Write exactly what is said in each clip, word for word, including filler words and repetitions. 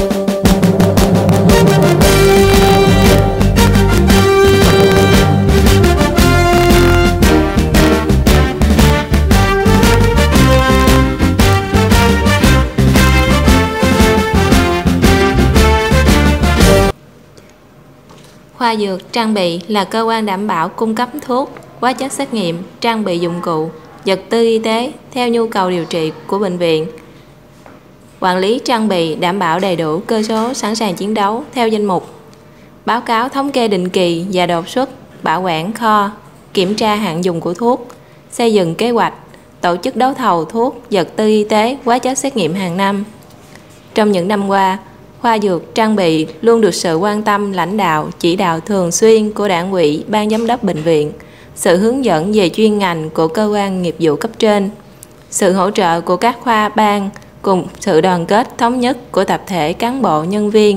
Khoa dược trang bị là cơ quan đảm bảo cung cấp thuốc, hóa chất xét nghiệm, trang bị dụng cụ, vật tư y tế theo nhu cầu điều trị của bệnh viện. Quản lý trang bị đảm bảo đầy đủ cơ số sẵn sàng chiến đấu theo danh mục. Báo cáo thống kê định kỳ và đột xuất, bảo quản kho, kiểm tra hạn dùng của thuốc, xây dựng kế hoạch, tổ chức đấu thầu thuốc, vật tư y tế, hóa chất xét nghiệm hàng năm. Trong những năm qua, khoa dược trang bị luôn được sự quan tâm lãnh đạo, chỉ đạo thường xuyên của Đảng ủy, Ban giám đốc bệnh viện, sự hướng dẫn về chuyên ngành của cơ quan nghiệp vụ cấp trên, sự hỗ trợ của các khoa ban cùng sự đoàn kết thống nhất của tập thể cán bộ nhân viên.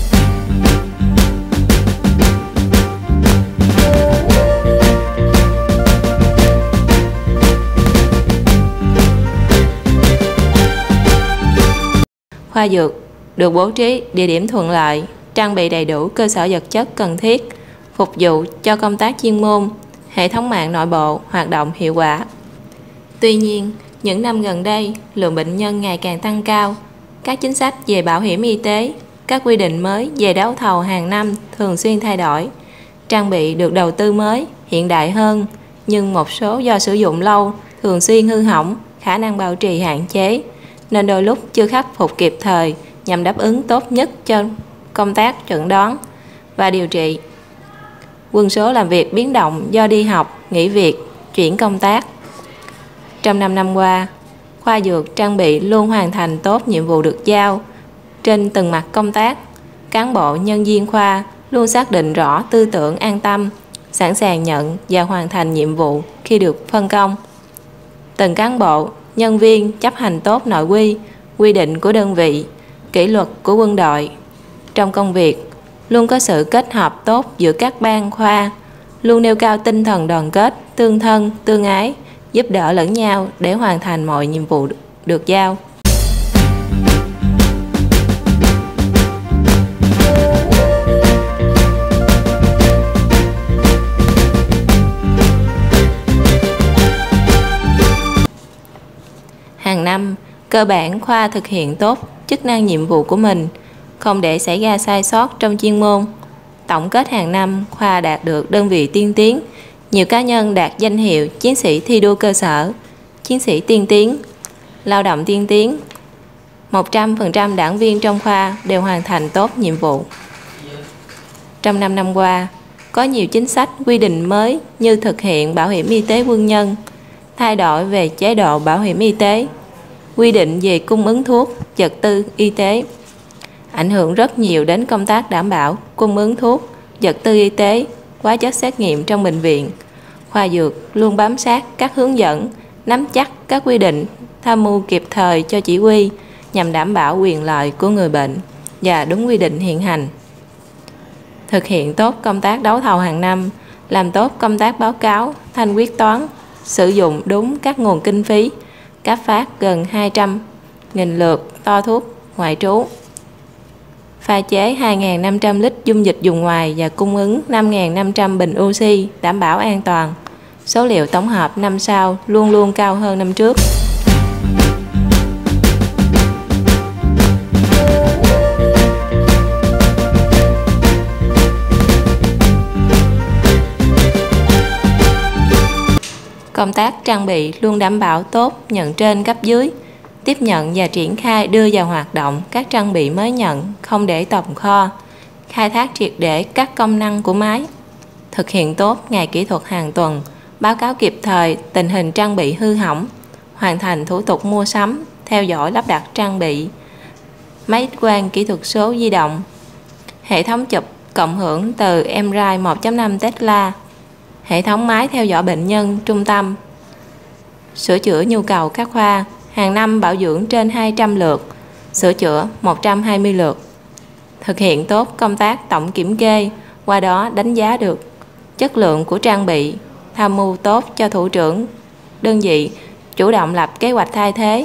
Khoa dược được bố trí địa điểm thuận lợi, trang bị đầy đủ cơ sở vật chất cần thiết, phục vụ cho công tác chuyên môn, hệ thống mạng nội bộ hoạt động hiệu quả. Tuy nhiên, những năm gần đây, lượng bệnh nhân ngày càng tăng cao, các chính sách về bảo hiểm y tế, các quy định mới về đấu thầu hàng năm thường xuyên thay đổi, trang bị được đầu tư mới, hiện đại hơn, nhưng một số do sử dụng lâu, thường xuyên hư hỏng, khả năng bảo trì hạn chế, nên đôi lúc chưa khắc phục kịp thời nhằm đáp ứng tốt nhất cho công tác chẩn đoán và điều trị. Quân số làm việc biến động do đi học, nghỉ việc, chuyển công tác. Trong năm năm qua, khoa dược trang bị luôn hoàn thành tốt nhiệm vụ được giao. Trên từng mặt công tác, cán bộ nhân viên khoa luôn xác định rõ tư tưởng an tâm, sẵn sàng nhận và hoàn thành nhiệm vụ khi được phân công. Từng cán bộ, nhân viên chấp hành tốt nội quy, quy định của đơn vị, kỷ luật của quân đội. Trong công việc, luôn có sự kết hợp tốt giữa các ban khoa, luôn nêu cao tinh thần đoàn kết, tương thân, tương ái, giúp đỡ lẫn nhau để hoàn thành mọi nhiệm vụ được giao. Hàng năm, cơ bản khoa thực hiện tốt chức năng nhiệm vụ của mình, không để xảy ra sai sót trong chuyên môn. Tổng kết hàng năm, khoa đạt được đơn vị tiên tiến, nhiều cá nhân đạt danh hiệu chiến sĩ thi đua cơ sở, chiến sĩ tiên tiến, lao động tiên tiến. một trăm phần trăm đảng viên trong khoa đều hoàn thành tốt nhiệm vụ. Trong năm năm qua, có nhiều chính sách quy định mới như thực hiện bảo hiểm y tế quân nhân, thay đổi về chế độ bảo hiểm y tế, quy định về cung ứng thuốc, vật tư y tế, ảnh hưởng rất nhiều đến công tác đảm bảo cung ứng thuốc, vật tư y tế, hóa chất xét nghiệm trong bệnh viện. Khoa dược luôn bám sát các hướng dẫn, nắm chắc các quy định, tham mưu kịp thời cho chỉ huy nhằm đảm bảo quyền lợi của người bệnh và đúng quy định hiện hành. Thực hiện tốt công tác đấu thầu hàng năm, làm tốt công tác báo cáo, thanh quyết toán, sử dụng đúng các nguồn kinh phí, cấp phát gần hai trăm nghìn lượt to thuốc ngoại trú, pha chế hai nghìn năm trăm lít dung dịch dùng ngoài và cung ứng năm nghìn năm trăm bình oxy đảm bảo an toàn. Số liệu tổng hợp năm sau luôn luôn cao hơn năm trước. Công tác trang bị luôn đảm bảo tốt nhận trên cấp dưới, tiếp nhận và triển khai đưa vào hoạt động các trang bị mới nhận, không để tồn kho, khai thác triệt để các công năng của máy, thực hiện tốt ngày kỹ thuật hàng tuần, báo cáo kịp thời tình hình trang bị hư hỏng, hoàn thành thủ tục mua sắm, theo dõi lắp đặt trang bị, máy X quang kỹ thuật số di động, hệ thống chụp cộng hưởng từ em rờ i một chấm năm Tesla, hệ thống máy theo dõi bệnh nhân trung tâm, sửa chữa nhu cầu các khoa, hàng năm bảo dưỡng trên hai trăm lượt, sửa chữa một trăm hai mươi lượt. Thực hiện tốt công tác tổng kiểm kê, qua đó đánh giá được chất lượng của trang bị, tham mưu tốt cho thủ trưởng đơn vị, chủ động lập kế hoạch thay thế,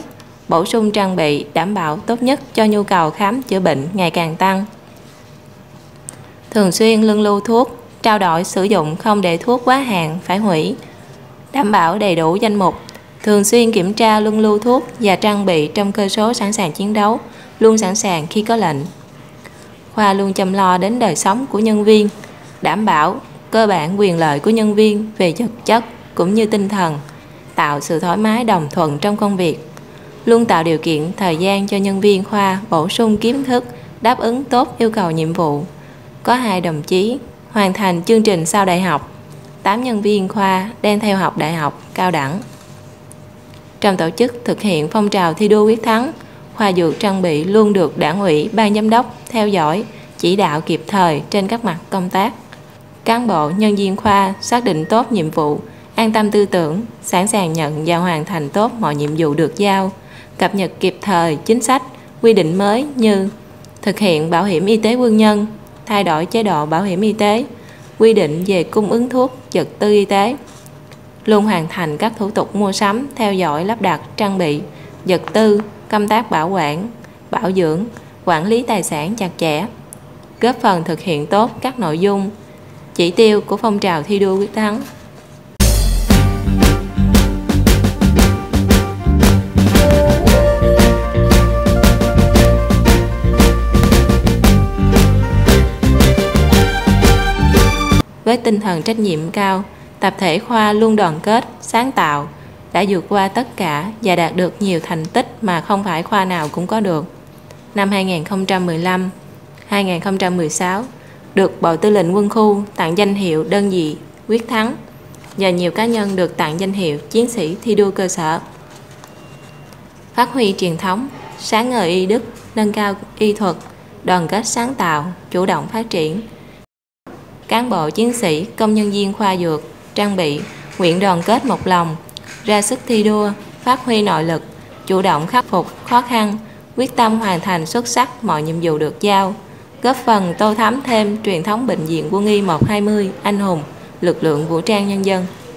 bổ sung trang bị đảm bảo tốt nhất cho nhu cầu khám chữa bệnh ngày càng tăng. Thường xuyên luân lưu thuốc, trao đổi sử dụng không để thuốc quá hạn phải hủy, đảm bảo đầy đủ danh mục, thường xuyên kiểm tra luân lưu thuốc và trang bị trong cơ số sẵn sàng chiến đấu, luôn sẵn sàng khi có lệnh. Khoa luôn chăm lo đến đời sống của nhân viên, đảm bảo cơ bản quyền lợi của nhân viên về vật chất cũng như tinh thần, tạo sự thoải mái đồng thuận trong công việc, luôn tạo điều kiện thời gian cho nhân viên khoa bổ sung kiến thức, đáp ứng tốt yêu cầu nhiệm vụ. Có hai đồng chí hoàn thành chương trình sau đại học, tám nhân viên khoa đang theo học đại học, cao đẳng. Trong tổ chức thực hiện phong trào thi đua quyết thắng, khoa dược trang bị luôn được Đảng ủy, Ban giám đốc theo dõi, chỉ đạo kịp thời trên các mặt công tác. Cán bộ, nhân viên khoa xác định tốt nhiệm vụ, an tâm tư tưởng, sẵn sàng nhận và hoàn thành tốt mọi nhiệm vụ được giao, cập nhật kịp thời chính sách, quy định mới như thực hiện bảo hiểm y tế quân nhân, thay đổi chế độ bảo hiểm y tế, quy định về cung ứng thuốc, vật tư y tế, luôn hoàn thành các thủ tục mua sắm, theo dõi lắp đặt, trang bị, vật tư, công tác bảo quản, bảo dưỡng, quản lý tài sản chặt chẽ, góp phần thực hiện tốt các nội dung, chỉ tiêu của phong trào thi đua quyết thắng. Với tinh thần trách nhiệm cao, tập thể khoa luôn đoàn kết, sáng tạo, đã vượt qua tất cả và đạt được nhiều thành tích mà không phải khoa nào cũng có được. Năm hai nghìn không trăm mười lăm đến hai nghìn không trăm mười sáu, được Bộ Tư lệnh Quân khu tặng danh hiệu đơn vị quyết thắng và nhiều cá nhân được tặng danh hiệu chiến sĩ thi đua cơ sở. Phát huy truyền thống, sáng ngời y đức, nâng cao y thuật, đoàn kết sáng tạo, chủ động phát triển. Cán bộ chiến sĩ, công nhân viên khoa dược, trang bị, nguyện đoàn kết một lòng, ra sức thi đua, phát huy nội lực, chủ động khắc phục khó khăn, quyết tâm hoàn thành xuất sắc mọi nhiệm vụ được giao, góp phần tô thắm thêm truyền thống bệnh viện Quân y một hai mươi anh hùng, lực lượng vũ trang nhân dân.